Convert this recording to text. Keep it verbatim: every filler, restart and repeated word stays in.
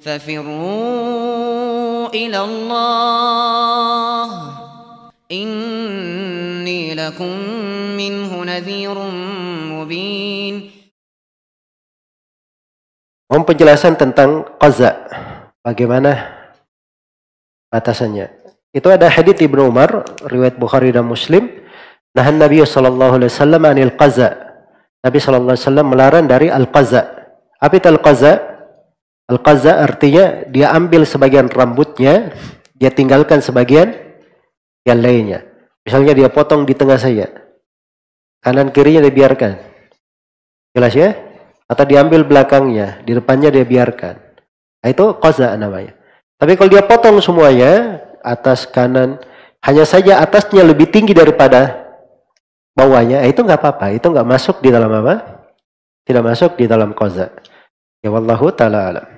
ففروا إلى الله إني لكم منه نذير مبين. Mohon penjelasan tentang qaza. Bagaimana batasannya? Itu ada hadits Ibnu Umar, riwayat Bukhari dan Muslim. Nahan Nabi sallallahu alaihi wasallam anil qaza. Nabi sallallahu alaihi wasallam melarang dari al-qaza. Apa itu al-qaza? Al-qaza artinya dia ambil sebagian rambutnya, dia tinggalkan sebagian yang lainnya. Misalnya dia potong di tengah saja. Kanan kirinya dia biarkan. Jelas ya? Atau diambil belakangnya, di depannya dia biarkan. Nah, itu qaza namanya. Tapi kalau dia potong semuanya, atas kanan, hanya saja atasnya lebih tinggi daripada bawahnya, itu nggak apa-apa. Itu nggak masuk di dalam apa? Tidak masuk di dalam qaza. Ya wallahu ta'ala alam.